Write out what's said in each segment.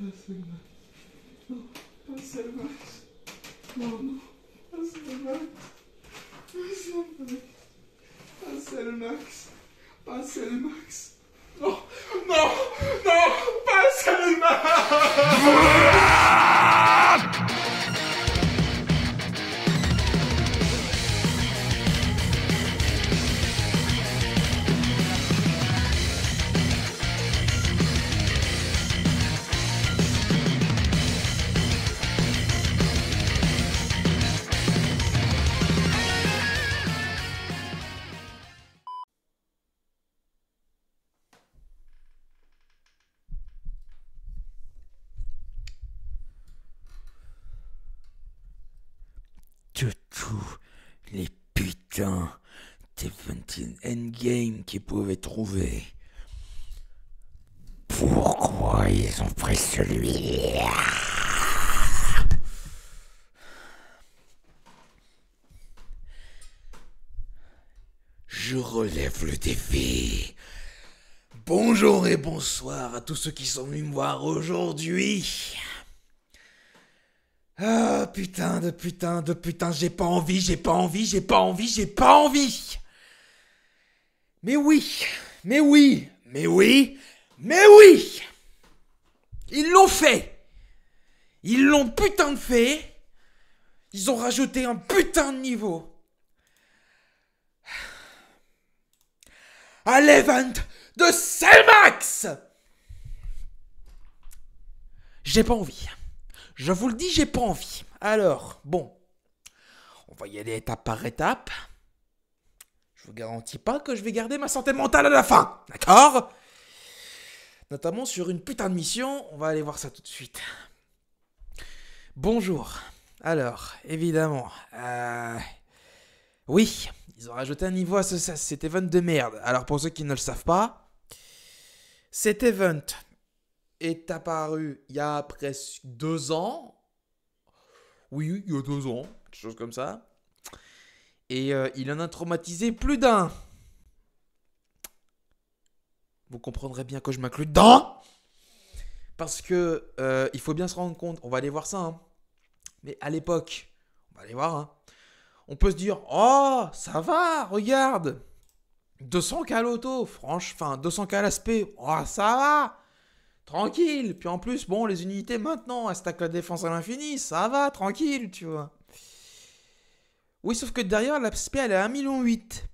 c'est le max. Non, c'est le max. Non, c'est le max. C'est le max. C'est le max. Non, c'est le max. De tous les putains d'Eventide Endgame qu'ils pouvaient trouver, pourquoi ils ont pris celui-là? Je relève le défi. Bonjour et bonsoir à tous ceux qui sont venus me voir aujourd'hui. Ah, putain, j'ai pas envie. Mais oui. Ils l'ont fait. Ils l'ont putain de fait. Ils ont rajouté un putain de niveau. À l'event de Cellmax. J'ai pas envie. Je vous le dis, j'ai pas envie. Alors, bon, on va y aller étape par étape. Je vous garantis pas que je vais garder ma santé mentale à la fin, d'accord? Notamment sur une putain de mission, on va aller voir ça tout de suite. Bonjour. Alors, évidemment, oui, ils ont rajouté un niveau à cet event de merde. Alors, pour ceux qui ne le savent pas, cet event est apparu il y a presque 2 ans. Oui, il y a 2 ans, quelque chose comme ça. Et il en a traumatisé plus d'un. Vous comprendrez bien que je m'inclus dedans. Parce que il faut bien se rendre compte, on va aller voir ça. Hein. Mais à l'époque, on va aller voir. Hein, on peut se dire, oh, ça va, regarde. 200K l'auto, franchement, 200K l'aspect, oh, ça va. Tranquille, puis en plus, bon, les unités maintenant, elles stackent la défense à l'infini, ça va, tranquille, tu vois. Oui, sauf que derrière, l'aspect, elle est à 1,8 million.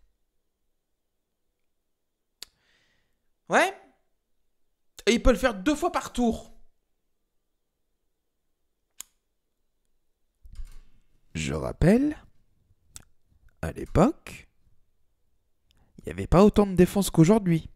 Ouais. Et il peut le faire 2 fois par tour. Je rappelle, à l'époque, il n'y avait pas autant de défense qu'aujourd'hui.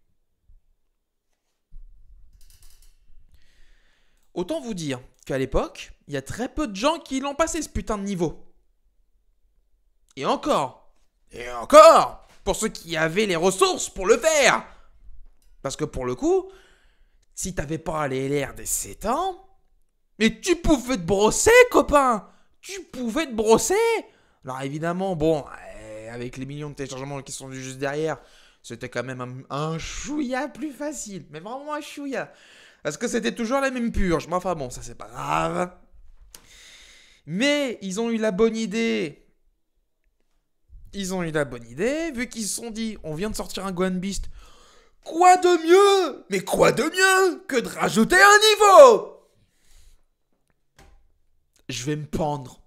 Autant vous dire qu'à l'époque, il y a très peu de gens qui l'ont passé ce putain de niveau. Et encore, pour ceux qui avaient les ressources pour le faire. Parce que pour le coup, si t'avais pas les LR des 7 ans, mais tu pouvais te brosser, copain. Tu pouvais te brosser. Alors évidemment, bon, avec les millions de téléchargements qui sont juste derrière, c'était quand même un chouïa plus facile. Mais vraiment un chouïa. Parce que c'était toujours la même purge. Mais enfin bon, ça c'est pas grave. Mais ils ont eu la bonne idée. Vu qu'ils se sont dit, on vient de sortir un Gwen Beast. Quoi de mieux? Mais quoi de mieux que de rajouter un niveau? Je vais me pendre.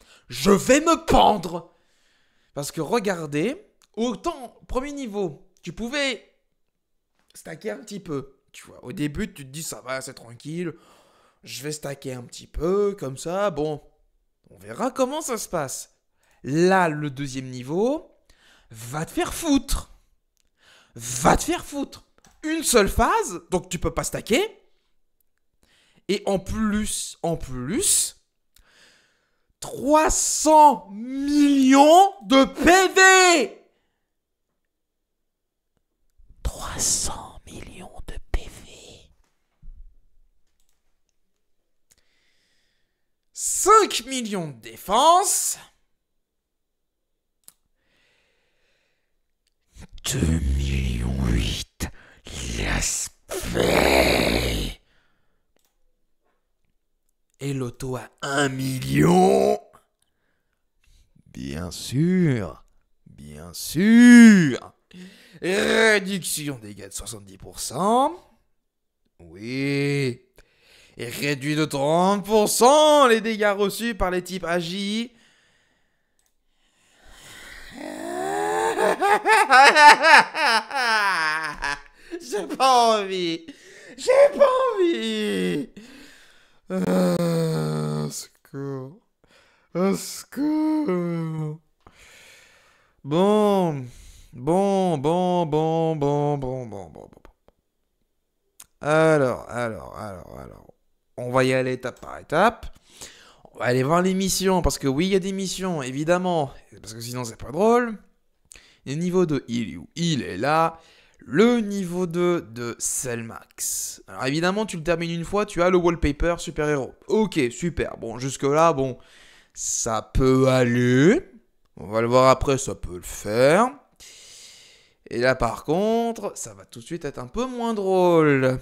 Parce que regardez, autant, premier niveau, tu pouvais stacker un petit peu. Tu vois, au début, tu te dis, ça va, c'est tranquille. Je vais stacker un petit peu, comme ça. Bon, on verra comment ça se passe. Là, le deuxième niveau, va te faire foutre. Une seule phase, donc tu peux pas stacker. Et en plus, 300 millions de PV. 300 millions de PV. 5 millions de défense. 2,8 millions l'aspect. Et l'auto à 1 million. Bien sûr. Bien sûr. Réduction des dégâts de 70%. Oui. Et réduit de 30% les dégâts reçus par les types agi. J'ai pas envie. J'ai pas envie. Au secours. Au secours. Bon. Alors. On va y aller étape par étape. On va aller voir les missions, parce que oui, il y a des missions, évidemment. Parce que sinon, c'est pas drôle. Le niveau 2, il est là. Le niveau 2 de Cellmax. Alors évidemment, tu le termines une fois, tu as le wallpaper super-héros. Ok, super. Bon, jusque-là, bon, ça peut aller. On va le voir après, ça peut le faire. Et là, par contre, ça va tout de suite être un peu moins drôle.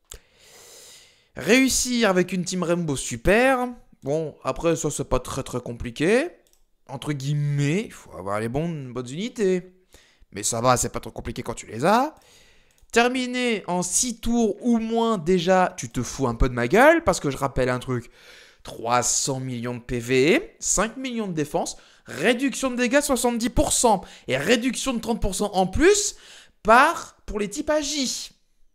Réussir avec une Team Rainbow super. Bon, après, ça, c'est pas très compliqué. Entre guillemets, il faut avoir les bonnes unités. Mais ça va, c'est pas trop compliqué quand tu les as. Terminer en 6 tours ou moins, déjà, tu te fous un peu de ma gueule. Parce que je rappelle un truc. 300 millions de PV, 5 millions de défense, réduction de dégâts 70%. Et réduction de 30% en plus pour les types agi.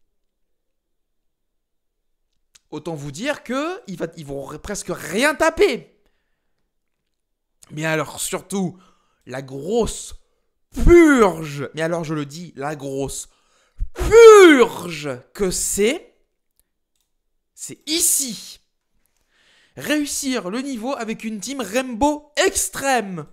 Autant vous dire qu'ils vont presque rien taper. Mais alors, surtout, la grosse purge, mais alors je le dis, la grosse purge que c'est ici. Réussir le niveau avec une team Rainbow extrême.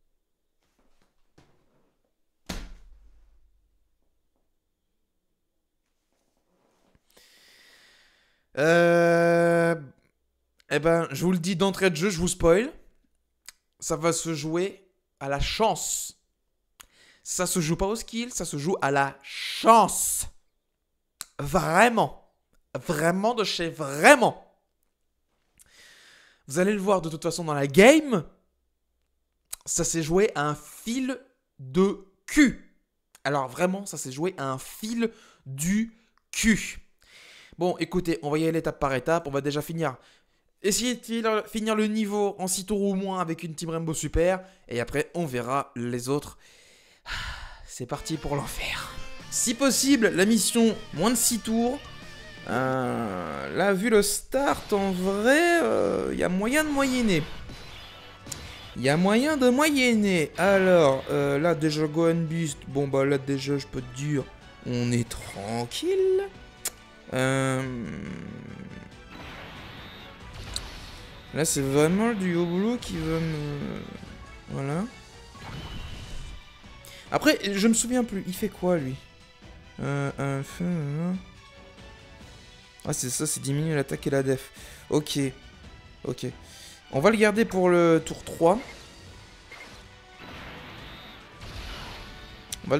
Eh ben, je vous le dis d'entrée de jeu, je vous spoil. Ça va se jouer à la chance. Ça se joue pas au skill, ça se joue à la chance. Vraiment. Vraiment de chez vraiment. Vous allez le voir de toute façon dans la game. Ça s'est joué à un fil de cul. Alors vraiment, ça s'est joué à un fil du cul. Bon, écoutez, on va y aller étape par étape. On va déjà essayer de finir le niveau en 6 tours ou moins avec une Team Rainbow Super. Et après, on verra les autres. C'est parti pour l'enfer. Si possible, la mission, moins de 6 tours. Là, vu le start, en vrai, il y a moyen de moyenner. Alors, là, déjà, Go and Beast. Bon, bah là, déjà, je peux te dire, on est tranquille. Là, c'est vraiment le duo boulot qui veut me... Voilà. Après, je me souviens plus. Il fait quoi, lui? Ah, c'est ça, c'est diminuer l'attaque et la def. Ok. On va le garder pour le tour 3. On va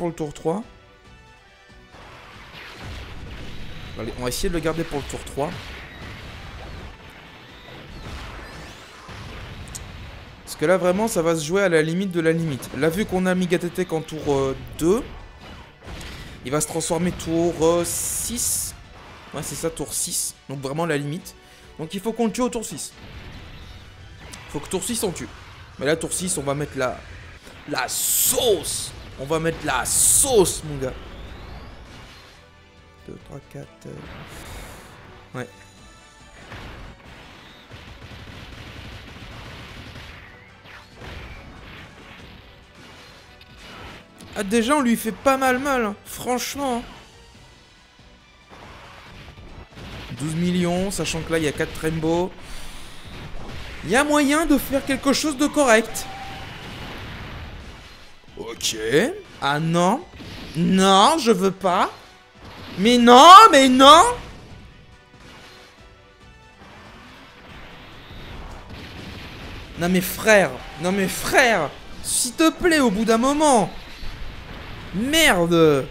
essayer de le garder pour le tour 3. Parce que là, vraiment, ça va se jouer à la limite de la limite. Là, vu qu'on a Megatetech en tour 2, il va se transformer tour 6. Ouais, c'est ça, tour 6. Donc, vraiment la limite. Donc, il faut qu'on le tue au tour 6. Il faut que tour 6, on tue. Mais là, tour 6, on va mettre la sauce. On va mettre la sauce, mon gars. 2, 3, 4... Ouais. Ah, déjà, on lui fait pas mal, hein. Franchement. 12 millions, sachant que là, il y a 4 Rainbow. Il y a moyen de faire quelque chose de correct. Ok. Ah non. Non, je veux pas. Mais non. Non mais frère. S'il te plaît, au bout d'un moment. Merde.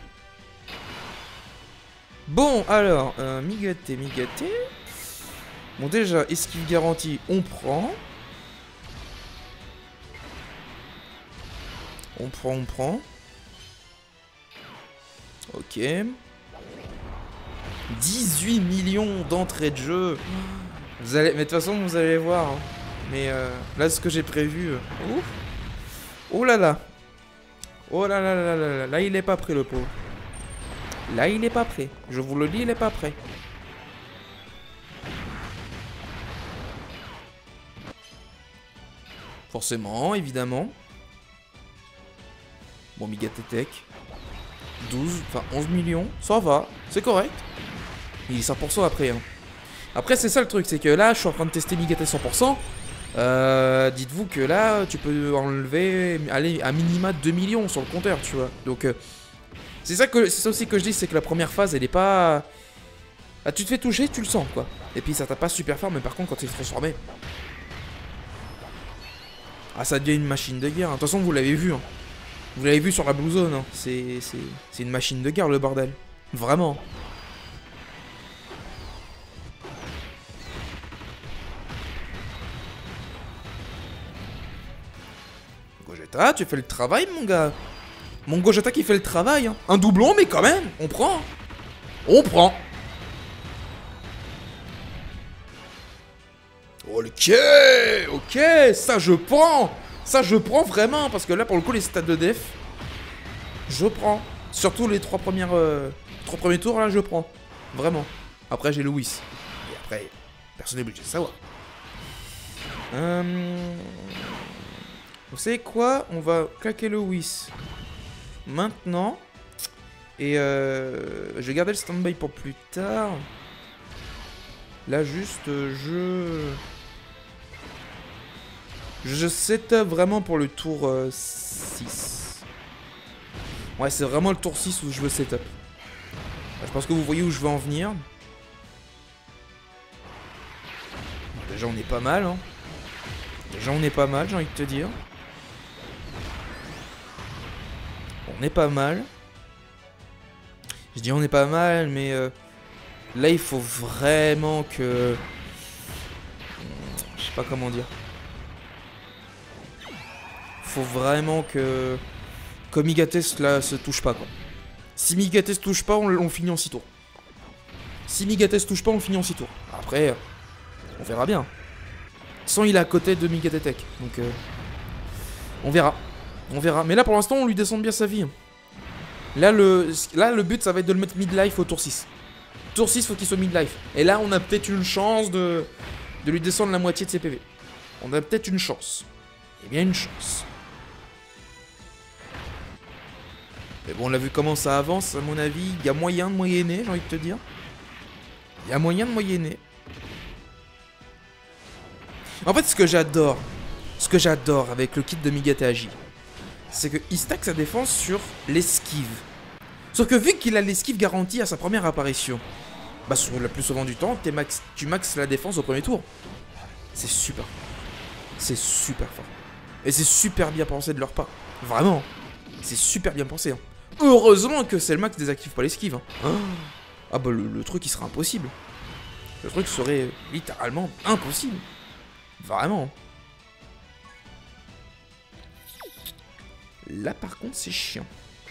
Bon, alors, migaté. Bon, déjà, esquive garantie, on prend. On prend. Ok. 18 millions d'entrées de jeu. Vous allez... Mais de toute façon, vous allez voir. Hein. Mais là, ce que j'ai prévu... Ouf. Oh là là. Oh là là là là là. Là, il est pas prêt, le pauvre. Là, il est pas prêt. Je vous le dis, il est pas prêt. Forcément, évidemment. Bon, Migatetech. 12, enfin 11 millions. Ça va, c'est correct. Il est 100% après. Hein. Après, c'est ça le truc, c'est que là, je suis en train de tester Migatet 100%. Dites-vous que là, tu peux enlever, allez, à minima 2 millions sur le compteur, tu vois. Donc, c'est ça aussi que je dis, c'est que la première phase, elle est pas... Ah, tu te fais toucher, tu le sens, quoi. Et puis, ça tape pas super fort, mais par contre, quand il est transformé... Ah, ça devient une machine de guerre. De toute façon, vous l'avez vu, hein. Vous l'avez vu sur la Blue Zone, hein. C'est une machine de guerre, le bordel. Vraiment. Gogeta, tu fais le travail, mon gars. Mon Gogeta qui fait le travail. Hein. Un doublon, mais quand même, on prend. On prend. Ok, ok, ça je prends. Ça je prends vraiment, parce que là, pour le coup, les stats de def, je prends. Surtout les trois premiers tours, là, je prends. Vraiment. Après, j'ai Louis. Et après, personne n'est obligé de savoir. Vous savez quoi? On va claquer le Whis maintenant. Et je vais garder le stand-by pour plus tard. Là, juste, je setup vraiment pour le tour 6. Ouais, c'est vraiment le tour 6 où je veux setup. Je pense que vous voyez où je veux en venir. Déjà, on est pas mal, hein. Déjà, on est pas mal, j'ai envie de te dire. On est pas mal. Je dis on est pas mal, mais là, il faut vraiment que... Je sais pas comment dire. Faut vraiment que Migates là se touche pas, quoi. Si Migates se touche pas, on finit en 6 tours. Si Migates se touche pas, on finit en 6 tours. Après, on verra bien. Sans il est à côté de Migatetech. Donc on verra. On verra. Mais là pour l'instant on lui descend bien sa vie. Là le but ça va être de le mettre midlife au tour 6. Tour 6 faut qu'il soit midlife. Et là on a peut-être une chance de lui descendre la moitié de ses PV. On a peut-être une chance. Eh bien une chance. Mais bon on a vu comment ça avance à mon avis. Il y a moyen de moyenner, j'ai envie de te dire. Il y a moyen de moyenner. En fait, ce que j'adore avec le kit de Migaté Agi, c'est qu'il stack sa défense sur l'esquive. Sauf que vu qu'il a l'esquive garantie à sa première apparition, bah sur le plus souvent du temps, tu maxes la défense au premier tour. C'est super. C'est super fort. Et c'est super bien pensé de leur part. Vraiment. C'est super bien pensé. Hein. Heureusement que c'est le max désactive pas l'esquive. Hein. Ah bah le truc il serait impossible. Le truc serait littéralement impossible. Vraiment. Là par contre c'est chiant.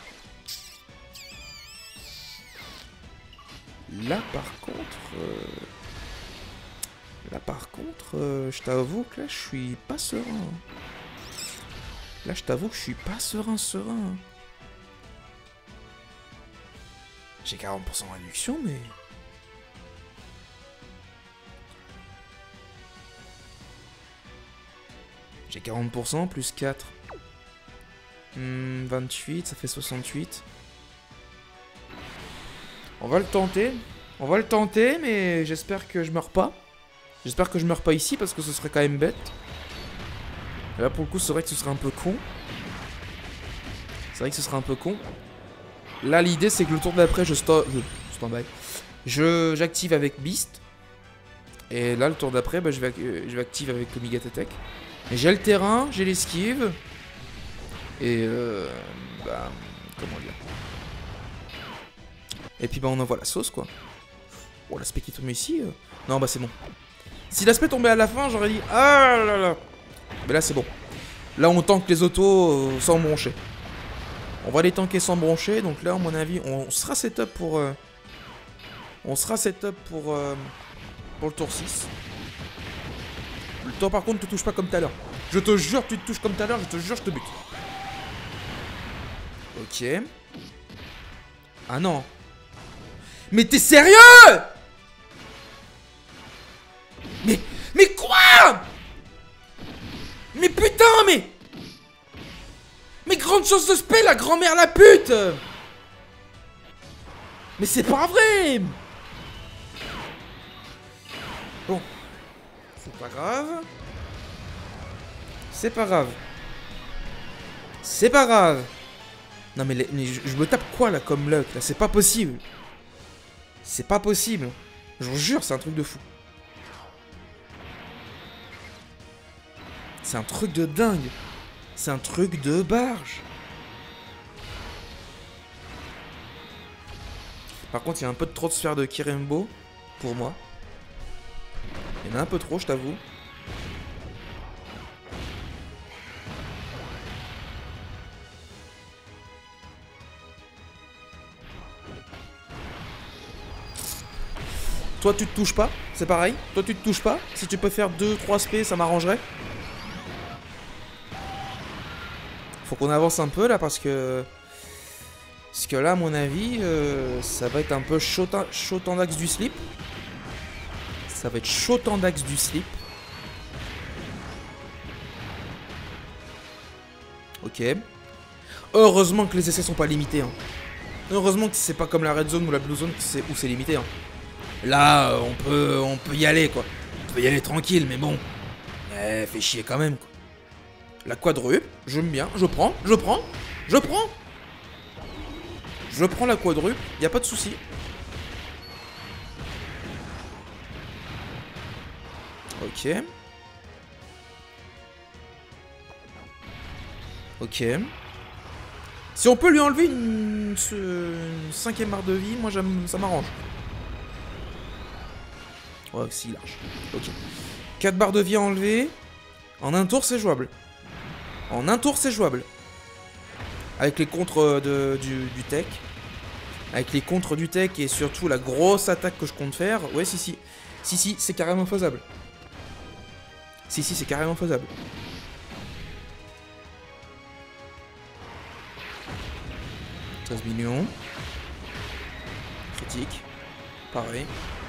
Là par contre, je t'avoue que là je suis pas serein. Là je t'avoue que je suis pas serein. J'ai 40% de réduction mais... J'ai 40% plus 4. 28, ça fait 68. On va le tenter. Mais j'espère que je meurs pas. J'espère que je meurs pas ici parce que ce serait quand même bête. Et là pour le coup c'est vrai que ce serait un peu con. Là l'idée c'est que le tour d'après stand-by. J'active avec Beast. Et là le tour d'après bah, je vais activer avec Migatetech. J'ai le terrain, j'ai l'esquive. Et bah, comment dire. Et puis bah on envoie la sauce quoi. Oh l'aspect qui tombe ici. Non bah c'est bon. Si l'aspect tombait à la fin, j'aurais dit ah là là. Mais là, c'est bon. Là, on tank les autos sans broncher. On va les tanker sans broncher. Donc là, à mon avis, on sera setup pour... on sera setup pour le tour 6. Toi, par contre, tu touches pas comme tout à l'heure. Je te jure, tu te touches comme tout à l'heure. Je te jure, je te bute. Ok. Ah non. Mais t'es sérieux? Mais quoi? Mais putain, mais grande chance de spell, la grand-mère la pute. Mais c'est pas vrai. Bon. C'est pas grave. C'est pas grave. C'est pas grave. Non mais je me tape quoi là comme luck là? C'est pas possible. C'est pas possible. Je vous jure, c'est un truc de fou. C'est un truc de dingue. C'est un truc de barge. Par contre, il y a un peu trop de sphères de Kirembo pour moi. Il y en a un peu trop, je t'avoue. Toi, tu te touches pas, c'est pareil. Toi, tu te touches pas. Si tu peux faire 2-3 SP, ça m'arrangerait. Faut qu'on avance un peu là parce que... Parce que là, à mon avis, ça va être un peu chaud en axe du slip. Ça va être chaud en axe du slip. Ok. Heureusement que les essais sont pas limités. Hein. Heureusement que c'est pas comme la red zone ou la blue zone où c'est limité. Hein. Là, on peut y aller, quoi. On peut y aller tranquille, mais bon. Fait chier quand même, quoi. La quadruple, j'aime bien. Je prends. Je prends la quadruple, y a pas de souci. Ok. Ok. Si on peut lui enlever une 5ème barre de vie, moi ça m'arrange. Ouais, si, large. Ok. 4 barres de vie à enlever. En un tour, c'est jouable. En un tour, c'est jouable. Avec les contres du tech. Avec les contres du tech et surtout la grosse attaque que je compte faire. Ouais, si, c'est carrément faisable. Si, c'est carrément faisable. « 13 millions. Critique. Pareil.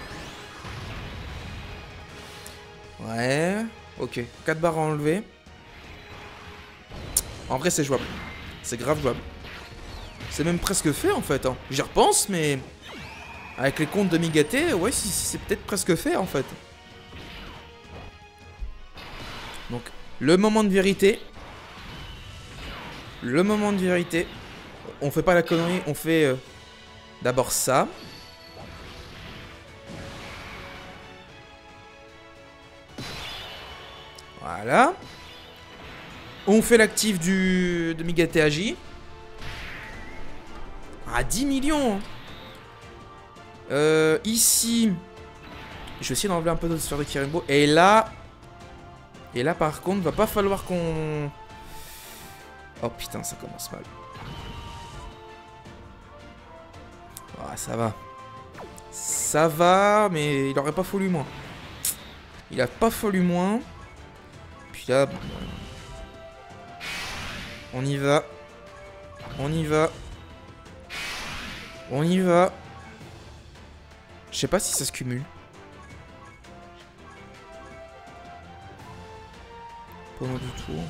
Ouais. Ok. 4 barres à enlever. En vrai, c'est jouable. C'est grave jouable. C'est même presque fait, en fait. Hein. J'y repense, mais... Avec les comptes de Migaté, ouais, si, c'est peut-être presque fait, en fait. Donc, le moment de vérité. Le moment de vérité. On fait pas la connerie, on fait d'abord ça. Voilà. On fait l'actif de Migaté Agi. Ah, 10 millions. Ici. Je vais essayer d'enlever un peu de sphère de Kirembo. Et là, par contre, va pas falloir qu'on... Oh putain, ça commence mal. Ah, ça va. Ça va, mais il aurait pas fallu moins. Il a pas fallu moins. Puis là... On y va. On y va. On y va. Je sais pas si ça se cumule. Pas loin du tout.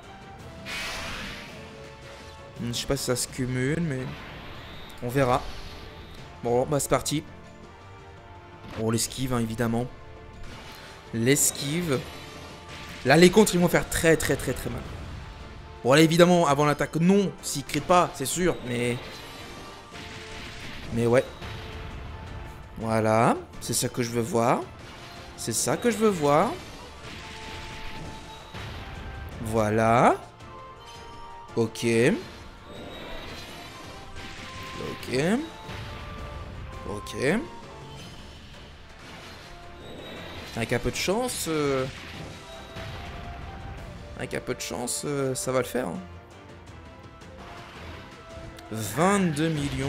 Je sais pas si ça se cumule, mais... On verra. Bon, bah c'est parti. Bon, l'esquive, hein, évidemment. L'esquive. Là, les contres, ils vont faire très mal. Bon, là, évidemment, avant l'attaque, non. S'ils crient pas, c'est sûr, mais... Mais ouais. Voilà. C'est ça que je veux voir. C'est ça que je veux voir. Voilà. Ok. Ok. Ok. Avec un peu de chance... Avec un peu de chance, ça va le faire. Hein. 22 millions.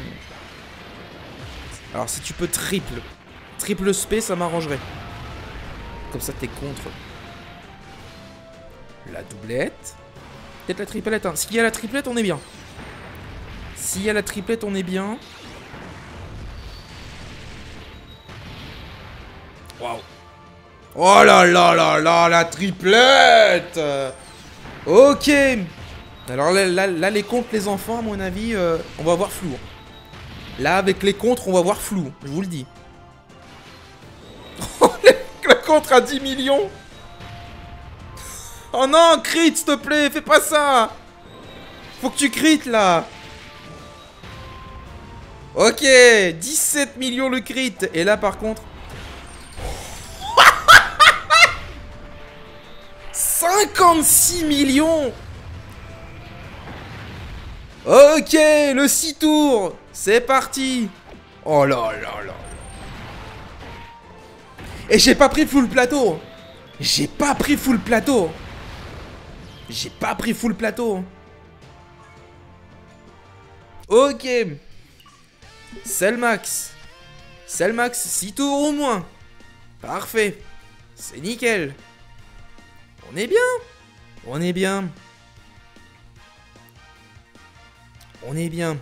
Alors si tu peux triple spé, ça m'arrangerait. Comme ça t'es contre. La doublette. Peut-être la triplette. Hein. S'il y a la triplette, on est bien. S'il y a la triplette, on est bien. Waouh. Oh là là là là, la triplette. Ok. Alors là, les contres, les enfants, à mon avis, on va voir flou. Là, avec les contres, on va voir flou. Je vous le dis. Le contre à 10 millions. Oh non, crit, s'il te plaît, fais pas ça. Faut que tu crites, là. Ok, 17 millions le crit. Et là, par contre... 56 millions. Ok, le 6 tours. C'est parti. Oh là là là. Et j'ai pas pris full plateau. J'ai pas pris full plateau. J'ai pas pris full plateau. Ok. Selmax. Selmax, 6 tours au moins. Parfait. C'est nickel. On est bien. On est bien. On est bien.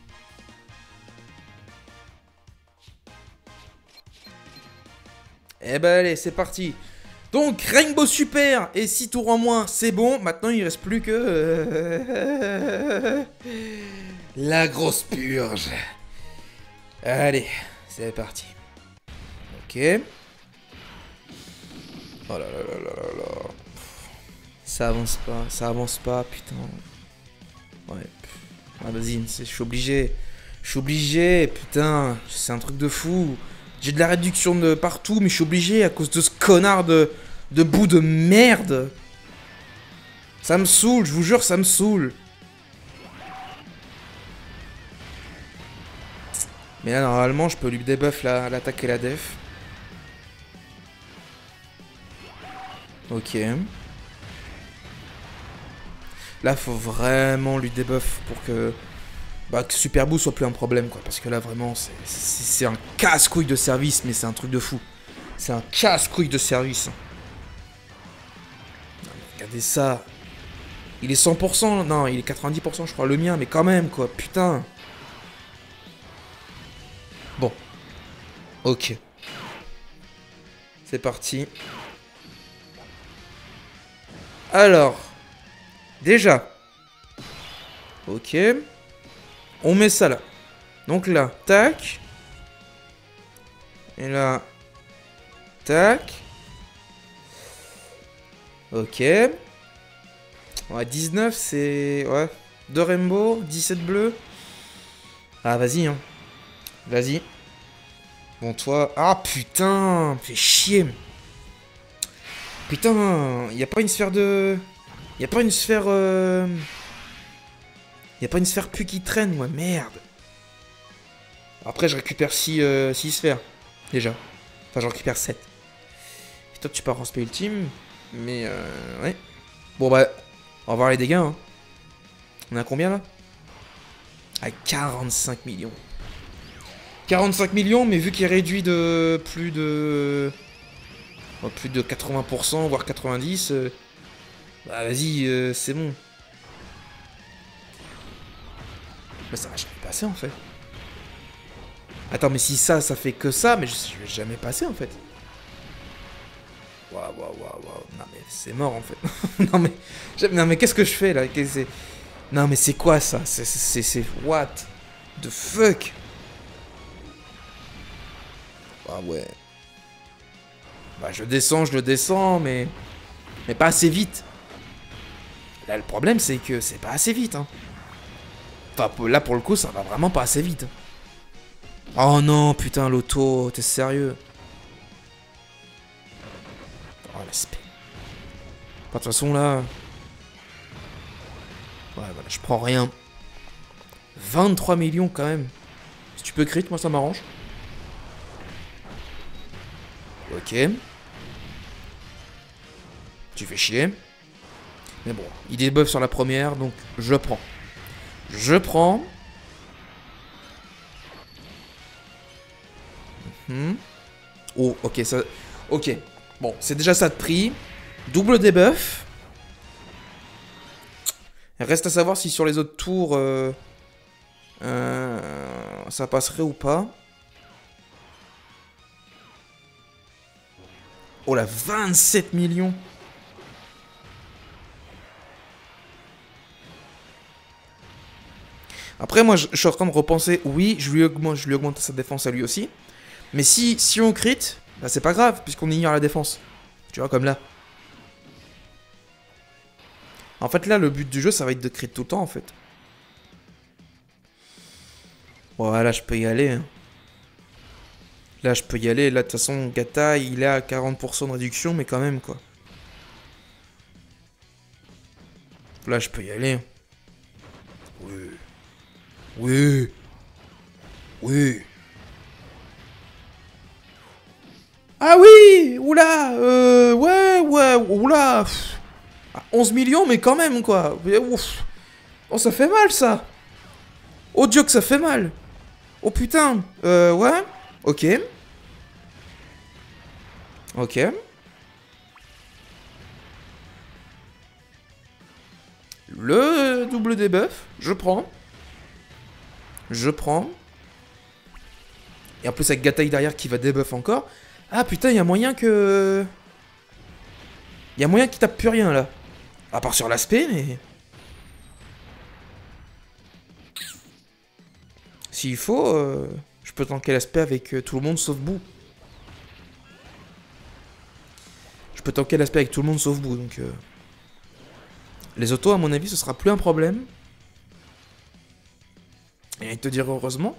Eh ben allez, c'est parti. Donc, Rainbow Super et 6 tours en moins, c'est bon. Maintenant, il reste plus que... la grosse purge. Allez, c'est parti. Ok. Oh là là là là là là. Ça avance pas, putain. Ouais. Ah, vas-y, je suis obligé. Je suis obligé, putain. C'est un truc de fou. J'ai de la réduction de partout, mais je suis obligé à cause de ce connard de bout de merde. Ça me saoule, je vous jure, ça me saoule. Mais là, normalement, je peux lui débuff l'attaque et la def. Ok. Là, faut vraiment lui débuff pour que... Bah, que Super Boo soit plus un problème, quoi. Parce que là, vraiment, c'est un casse-couille de service, mais c'est un truc de fou. C'est un casse-couille de service. Regardez ça. Il est 100%. Non, il est 90%, je crois, le mien, mais quand même, quoi. Putain. Bon. Ok. C'est parti. Alors. Déjà. Ok. On met ça là. Donc là, tac. Et là, tac. Ok. Ouais, 19, c'est... Ouais. 2 rainbow, 17 bleu. Ah, vas-y, hein. Vas-y. Bon, toi... Ah, putain. Fais chier. Putain, y a pas une sphère de... Y a pas une sphère... Y a pas une sphère pu qui traîne, moi, merde. Après, je récupère 6 sphères, déjà. Enfin, j'en récupère 7. Et toi, tu pars en spé ultime. Mais, ouais. Bon, bah, on va voir les dégâts, hein. On a combien, là? À 45 millions. 45 millions, mais vu qu'il est réduit de plus de 80%, voire 90%, bah, vas-y, c'est bon. Mais ça va jamais passer en fait. Attends, mais si ça fait que ça, mais je vais jamais passer en fait. Waouh. Non mais c'est mort en fait. non mais qu'est-ce que je fais là? Non mais c'est quoi ça? C'est what the fuck? Ah ouais. Bah je le descends, mais pas assez vite. Là le problème c'est que c'est pas assez vite, hein. Enfin, là, pour le coup, ça va vraiment pas assez vite. Oh non, putain, l'auto, t'es sérieux? Oh, l'aspect. De toute façon, là... Ouais, voilà, je prends rien. 23 millions, quand même. Si tu peux crit, moi, ça m'arrange. Ok. Tu fais chier. Mais bon, il debuff sur la première, donc je prends. Je prends. Oh, ok, ça... Ok, bon, c'est déjà ça de prix. Double debuff. Reste à savoir si sur les autres tours... ça passerait ou pas. Oh la 27 millions. Après moi je suis en train de repenser. Oui je lui augmente sa défense à lui aussi. Mais si on crit, bah c'est pas grave puisqu'on ignore la défense. Tu vois comme là. En fait là le but du jeu ça va être de crit tout le temps en fait. Voilà je peux y aller hein. Là, je peux y aller. Là, de toute façon, Gata, il est à 40% de réduction, mais quand même, quoi. Là, je peux y aller. Oui. Oui. Oui. Ah oui. Oula. Ouais. Oula. 11 millions, mais quand même, quoi. Ouf. Oh, ça fait mal, ça. Oh, Dieu, que ça fait mal. Oh, putain. Ouais. Ok. Ok. Le double debuff, je prends. Je prends. Et en plus avec Gatai derrière qui va debuff encore. Ah putain, il y a moyen que... Il y a moyen qu'il tape plus rien là. À part sur l'aspect, mais... S'il faut, je peux tanker l'aspect avec tout le monde sauf Boo. Je peux tanker l'aspect avec tout le monde sauf Boo, donc... Les autos, à mon avis, ce sera plus un problème. Et te dire heureusement.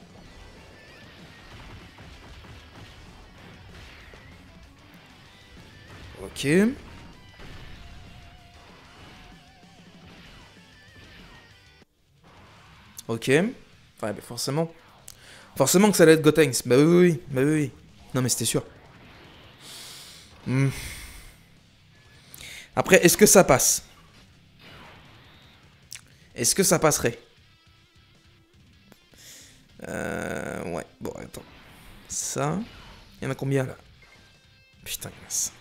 Ok. Ok. Ouais, bah forcément. Forcément que ça allait être Gotenks. Bah oui. Non mais c'était sûr. Après, est-ce que ça passe? Est-ce que ça passerait? Ouais, bon, attends. Ça... Il y en a combien, là? Putain, il y en a 5.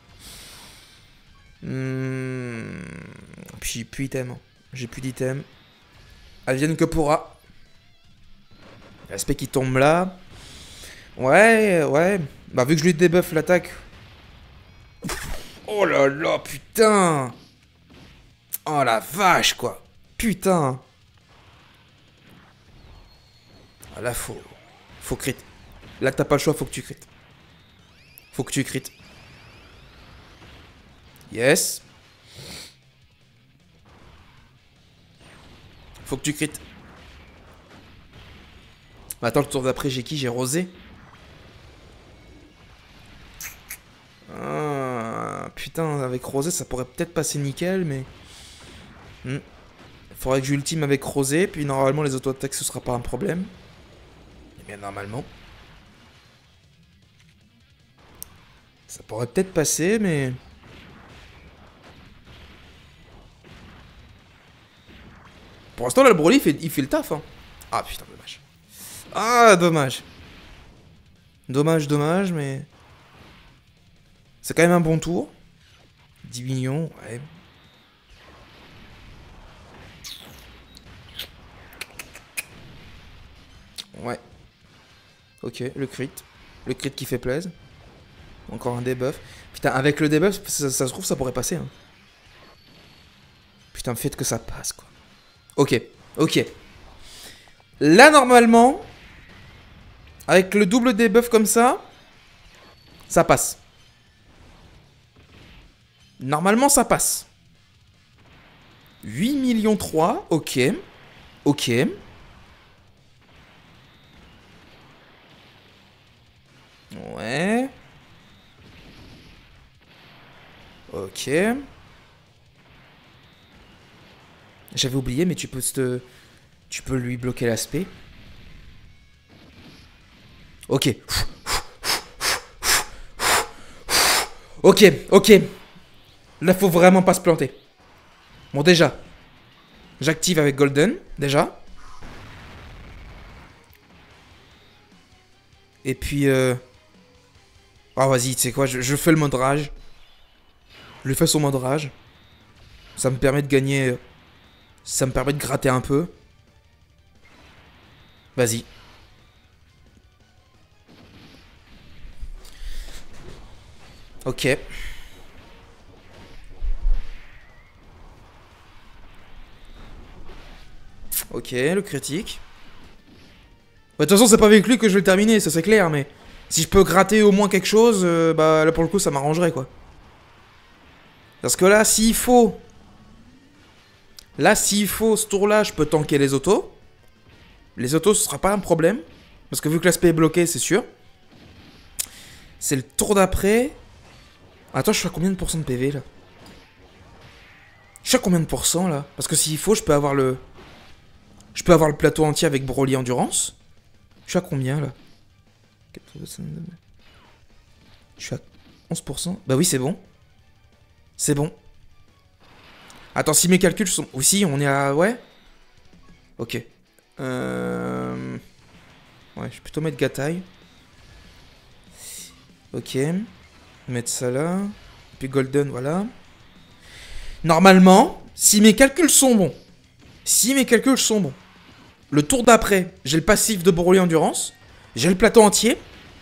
Puis j'ai plus d'item. J'ai plus d'item. Advienne que pourra. L'aspect qui tombe là. Ouais. Bah, vu que je lui débuff l'attaque... Oh là là, putain! Oh la vache, quoi! Putain! Ah là, faut crit. Là, t'as pas le choix, faut que tu crit. Faut que tu crit. Yes. Faut que tu crit. Bah, attends, le tour d'après, j'ai qui? J'ai Rosé. Ah, putain, avec Rosé, ça pourrait peut-être passer nickel, mais... Faudrait que j'ultime avec Rosé, puis normalement, les auto-attaques, ce sera pas un problème. Et bien, normalement. Ça pourrait peut-être passer, mais... Pour l'instant, là, le Broly, il fait le taf, hein. Ah, putain, dommage. Ah, dommage. Dommage, mais... C'est quand même un bon tour. 10 millions, ouais. Ouais. Ok, le crit. Le crit qui fait plaisir. Encore un debuff. Putain, avec le debuff, ça se trouve, ça pourrait passer. Hein. Putain, faites que ça passe, quoi. Ok. Là, normalement, avec le double debuff comme ça passe. Normalement, ça passe. 8 millions 3, ok. Ouais. Ok. J'avais oublié, mais tu peux lui bloquer l'aspect. Ok. Là, faut vraiment pas se planter. Bon, déjà. J'active avec Golden, déjà. Et puis, ah, vas-y, tu sais quoi, je fais le mode rage. Je lui fais son mode rage. Ça me permet de gagner... Ça me permet de gratter un peu. Vas-y. Ok. Ok, le critique. Bah, de toute façon, c'est pas avec lui que je vais le terminer, ça c'est clair, mais... Si je peux gratter au moins quelque chose, bah là pour le coup ça m'arrangerait quoi. Parce que là, s'il faut... Là, s'il faut, ce tour-là, je peux tanker les autos. Les autos, ce sera pas un problème. Parce que vu que l'aspect est bloqué, c'est sûr. C'est le tour d'après. Attends, je suis à combien de pourcents de PV, là? Je suis à combien de pourcents, là? Parce que s'il faut, je peux avoir le... Je peux avoir le plateau entier avec Broly Endurance. Je suis à combien, là? Je suis à 11%. Bah oui, c'est bon. C'est bon. Attends, si mes calculs sont... Aussi, on est à... Ouais. Ok. Ouais, je vais plutôt mettre Gatai. Ok. Mettre ça là. Puis Golden, voilà. Normalement, si mes calculs sont bons. Si mes calculs sont bons. Le tour d'après, j'ai le passif de Broly Endurance. J'ai le plateau entier.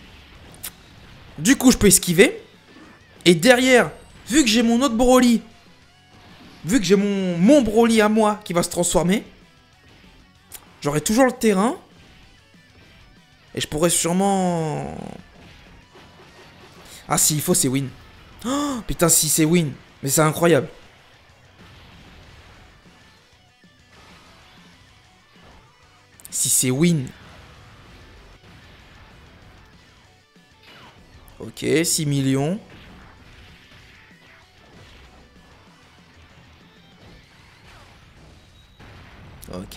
Du coup, je peux esquiver. Et derrière, vu que j'ai mon autre Broly... Vu que j'ai mon Broly à moi qui va se transformer, j'aurai toujours le terrain. Et je pourrais sûrement... Ah, s'il faut, c'est win. Oh, putain, si c'est win. Mais c'est incroyable. Si c'est win. Ok, 6 millions. Ok.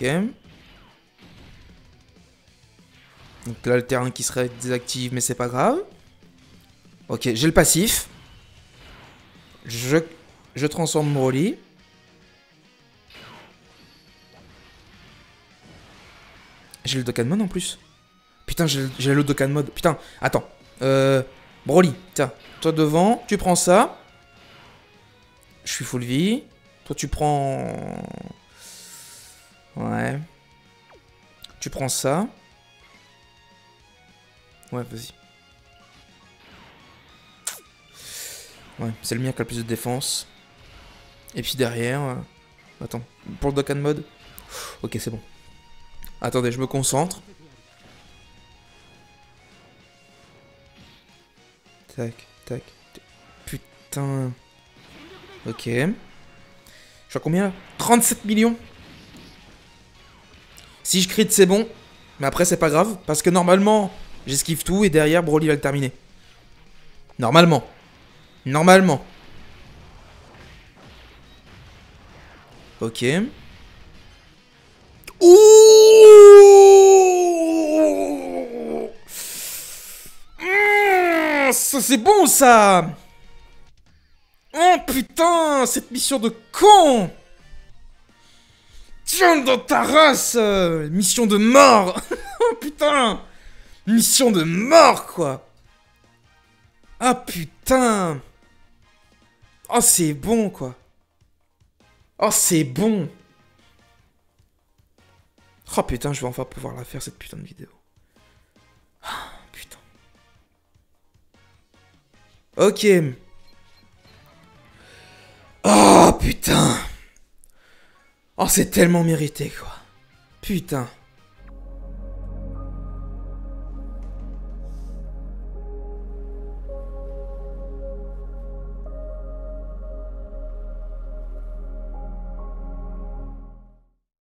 Donc là, le terrain qui serait désactivé, mais c'est pas grave. Ok, j'ai le passif. Je transforme Broly. J'ai le Dokkan Mode en plus. Putain, j'ai le Dokkan Mode. Putain, attends. Broly, tiens. Toi devant, tu prends ça. Je suis full vie. Toi, tu prends... Ouais. Tu prends ça. Ouais, vas-y. Ouais, c'est le mien qui a le plus de défense. Et puis derrière... Attends, pour le Dokkan Mode. Ok, c'est bon. Attendez, je me concentre. Tac, tac. Putain. Ok. Je suis à combien là? 37 millions. Si je crit, c'est bon. Mais après, c'est pas grave. Parce que normalement, j'esquive tout et derrière, Broly va le terminer. Normalement. Normalement. Ok. Ouh, ça c'est bon ça. Oh putain, cette mission de con. Tiens dans ta race. Mission de mort. Oh putain. Mission de mort quoi. Ah putain. Oh c'est bon quoi. Oh c'est bon. Oh putain, je vais enfin pouvoir la faire cette putain de vidéo. Ah, putain. Ok. Oh putain. Oh c'est tellement mérité quoi. Putain.